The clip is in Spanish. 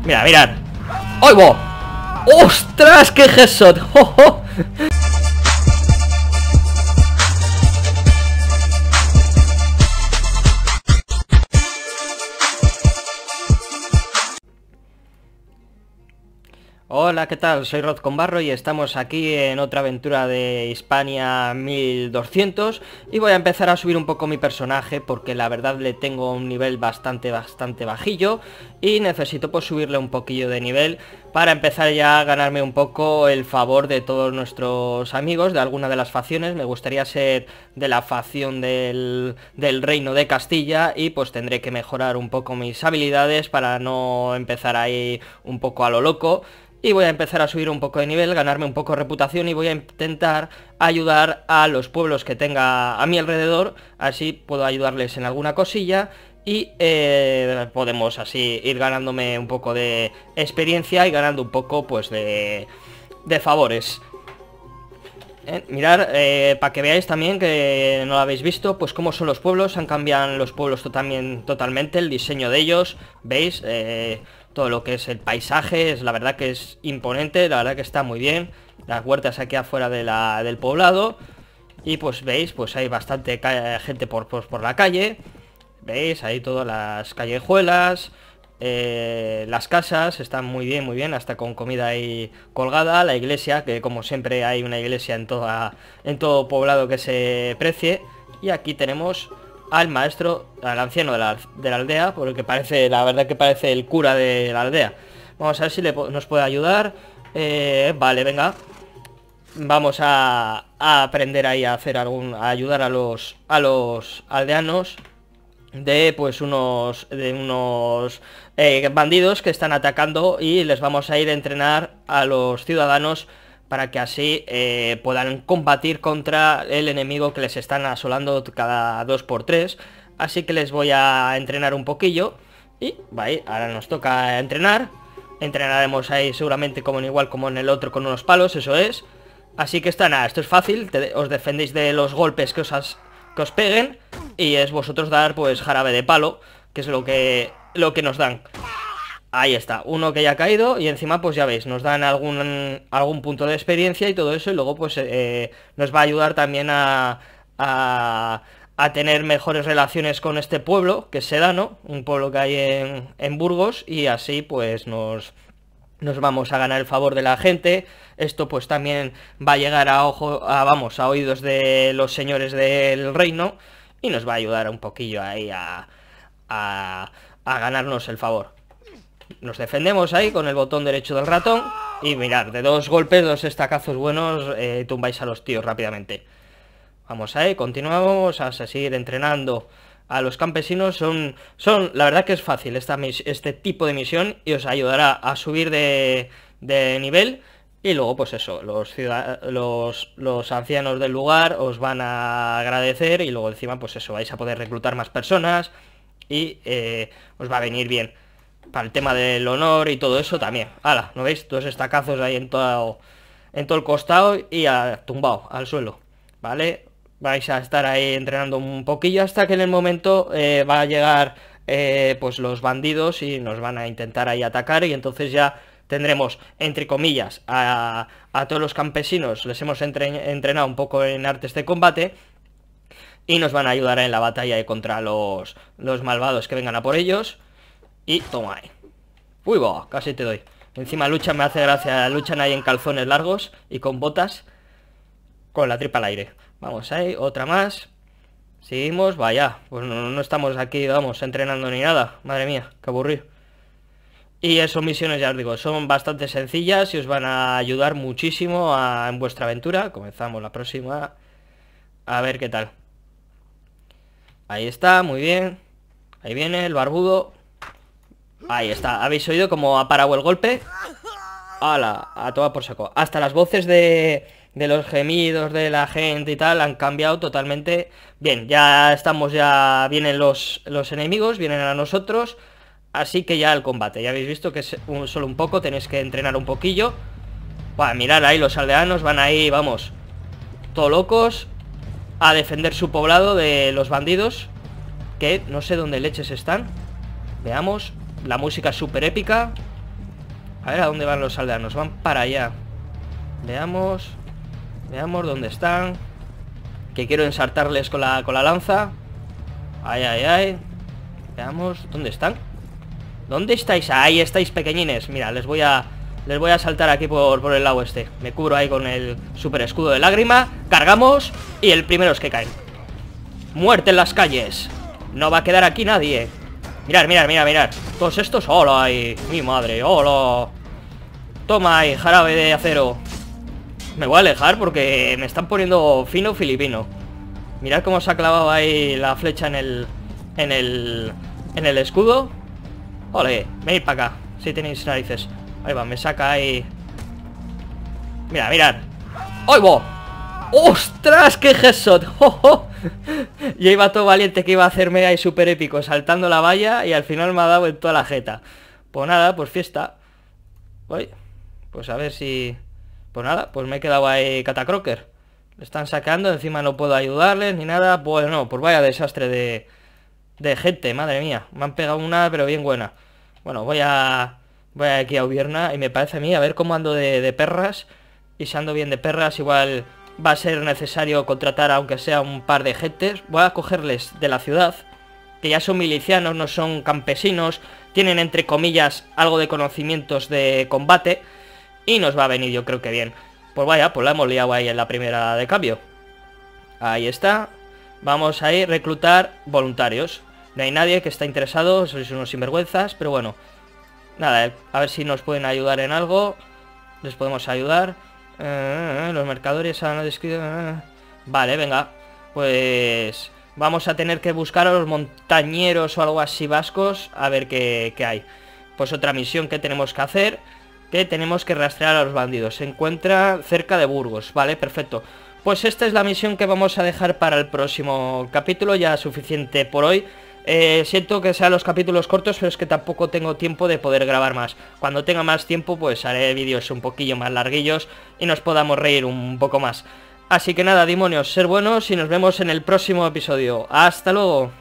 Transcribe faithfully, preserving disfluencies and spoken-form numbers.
Mira, mirad. ¡Ay, bo! ¡Ostras, qué headshot! ¡Oh, oh! Hola, ¿qué tal? Soy Rod con Barro y estamos aquí en otra aventura de Hispania mil doscientos y voy a empezar a subir un poco mi personaje porque la verdad le tengo un nivel bastante, bastante bajillo y necesito pues subirle un poquillo de nivel para empezar ya a ganarme un poco el favor de todos nuestros amigos de alguna de las facciones. Me gustaría ser de la facción del, del Reino de Castilla y pues tendré que mejorar un poco mis habilidades para no empezar ahí un poco a lo loco. Y voy a empezar a subir un poco de nivel, ganarme un poco de reputación y voy a intentar ayudar a los pueblos que tenga a mi alrededor. Así puedo ayudarles en alguna cosilla y eh, podemos así ir ganándome un poco de experiencia y ganando un poco pues de, de favores. Eh, mirar, eh, para que veáis también que no lo habéis visto, pues cómo son los pueblos. Han cambiado los pueblos también totalmente, el diseño de ellos, ¿veis? Eh, todo lo que es el paisaje, es la verdad que es imponente, la verdad que está muy bien. Las huertas aquí afuera de la, del poblado. Y pues veis, pues hay bastante gente por, por, por la calle. ¿Veis? Ahí todas las callejuelas. Eh, las casas están muy bien, muy bien, hasta con comida ahí colgada. La iglesia, que como siempre hay una iglesia en, toda, en todo poblado que se precie. Y aquí tenemos al maestro, al anciano de la, de la aldea, porque parece, la verdad que parece el cura de la aldea. Vamos a ver si le, nos puede ayudar. Eh, vale, venga. Vamos a, a aprender ahí a hacer algún, a ayudar a los, a los aldeanos de pues unos, de unos eh, bandidos que están atacando y les vamos a ir a entrenar a los ciudadanos para que así eh, puedan combatir contra el enemigo que les están asolando cada dos por tres. Así que les voy a entrenar un poquillo. Y vale, ahora nos toca entrenar. Entrenaremos ahí seguramente como en igual como en el otro con unos palos, eso es. Así que está nada, esto es fácil, te, os defendéis de los golpes que os, has, que os peguen. Y es vosotros dar pues jarabe de palo, que es lo que, lo que nos dan. Ahí está, uno que ya ha caído y encima pues ya veis, nos dan algún, algún punto de experiencia y todo eso y luego pues eh, nos va a ayudar también a, a, a tener mejores relaciones con este pueblo, que es Sedano, un pueblo que hay en, en Burgos y así pues nos, nos vamos a ganar el favor de la gente. Esto pues también va a llegar a, ojo, a, vamos, a oídos de los señores del reino y nos va a ayudar un poquillo ahí a, a, a ganarnos el favor. Nos defendemos ahí con el botón derecho del ratón. Y mirad, de dos golpes, dos estacazos buenos, eh, tumbáis a los tíos rápidamente. Vamos ahí, continuamos a seguir entrenando a los campesinos. Son, son la verdad que es fácil esta, este tipo de misión y os ayudará a subir de, de nivel. Y luego pues eso, los, los, los ancianos del lugar os van a agradecer. Y luego encima pues eso, vais a poder reclutar más personas. Y eh, os va a venir bien para el tema del honor y todo eso también. Hala, ¿no veis? Dos estacazos ahí en todo, en todo el costado y a, tumbado al suelo, ¿vale? Vais a estar ahí entrenando un poquillo hasta que en el momento eh, va a llegar eh, pues los bandidos y nos van a intentar ahí atacar y entonces ya tendremos, entre comillas, a, a todos los campesinos, les hemos entre, entrenado un poco en artes de combate y nos van a ayudar en la batalla contra los, los malvados que vengan a por ellos. Y toma ahí. Uy, boh, casi te doy. Encima luchan, me hace gracia. Luchan ahí en calzones largos y con botas. Con la tripa al aire. Vamos ahí, otra más. Seguimos, vaya. Pues no, no estamos aquí, vamos, entrenando ni nada. Madre mía, qué aburrido. Y esas misiones, ya os digo, son bastante sencillas y os van a ayudar muchísimo a, en vuestra aventura. Comenzamos la próxima. A ver qué tal. Ahí está, muy bien. Ahí viene el barbudo. Ahí está, ¿habéis oído cómo ha parado el golpe? ¡Hala! A toda por saco. Hasta las voces de, de los gemidos de la gente y tal han cambiado totalmente. Bien, ya estamos, ya vienen los, los enemigos, vienen a nosotros. Así que ya el combate, ya habéis visto que es un, solo un poco, tenéis que entrenar un poquillo. Buah, mirad ahí, los aldeanos van ahí, vamos, todo locos, a defender su poblado de los bandidos, que no sé dónde leches están. Veamos. La música es súper épica. A ver a dónde van los aldeanos. Van para allá. Veamos. Veamos dónde están. Que quiero ensartarles con la, con la lanza. Ay, ay, ay. Veamos. ¿Dónde están? ¿Dónde estáis? Ahí estáis, pequeñines. Mira, les voy a... Les voy a saltar aquí por, por el lado este. Me cubro ahí con el super escudo de lágrima. Cargamos. Y el primero es que caen. Muerte en las calles. No va a quedar aquí nadie. Mirad, mirad, mirad, mirad. Todos estos, hola ahí. Mi madre, hola. Toma ahí, jarabe de acero. Me voy a alejar porque me están poniendo fino filipino. Mirad cómo se ha clavado ahí la flecha en el... En el... En el escudo. Ole, venid para acá. Si tenéis narices. Ahí va, me saca ahí. Mira, mirad. ¡Ahí va! ¡Ostras! ¡Qué headshot! ¡Oh, oh! Yo iba todo valiente que iba a hacerme ahí súper épico saltando la valla y al final me ha dado en toda la jeta. Pues nada, pues fiesta. Uy, pues a ver si... Pues nada, pues me he quedado ahí catacroker. Le están sacando, encima no puedo ayudarles ni nada. Bueno, pues vaya desastre de... De gente, madre mía. Me han pegado una, pero bien buena. Bueno, voy a... Voy aquí a Ubierna y me parece a mí, a ver cómo ando de, de perras. Y si ando bien de perras, igual va a ser necesario contratar aunque sea un par de gentes. Voy a cogerles de la ciudad, que ya son milicianos, no son campesinos. Tienen entre comillas algo de conocimientos de combate. Y nos va a venir yo creo que bien. Pues vaya, pues la hemos liado ahí en la primera de cambio. Ahí está. Vamos a ir a reclutar voluntarios. No hay nadie que está interesado, sois unos sinvergüenzas, pero bueno. Nada, a ver si nos pueden ayudar en algo. Les podemos ayudar. Eh, los mercadores han descrito... Eh. Vale, venga. Pues... Vamos a tener que buscar a los montañeros o algo así vascos. A ver qué, qué hay. Pues otra misión que tenemos que hacer. Que tenemos que rastrear a los bandidos. Se encuentra cerca de Burgos. Vale, perfecto. Pues esta es la misión que vamos a dejar para el próximo capítulo. Ya suficiente por hoy. Eh, siento que sean los capítulos cortos, pero es que tampoco tengo tiempo de poder grabar más. Cuando tenga más tiempo, pues haré vídeos un poquillo más larguillos y nos podamos reír un poco más. Así que nada, demonios, ser buenos y nos vemos en el próximo episodio. ¡Hasta luego!